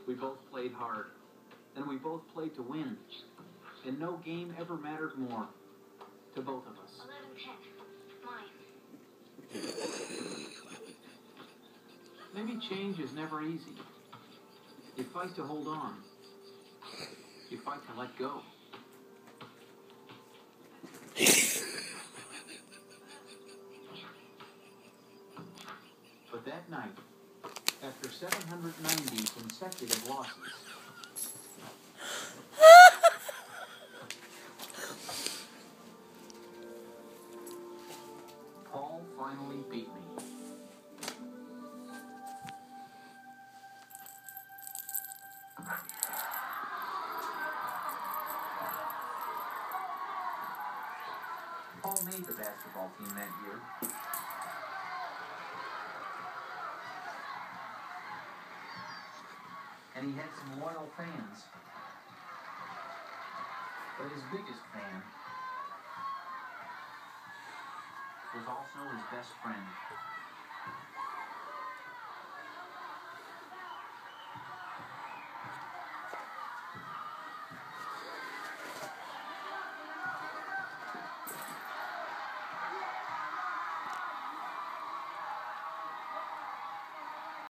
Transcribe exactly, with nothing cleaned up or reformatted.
We both played hard, and we both played to win. And no game ever mattered more to both of us. eleven ten. Mine. Maybe change is never easy. You fight to hold on. You fight to let go. But that night, after seven hundred ninety consecutive losses, Paul finally beat me. Paul made the basketball team that year. And he had some loyal fans. But his biggest fan was also his best friend.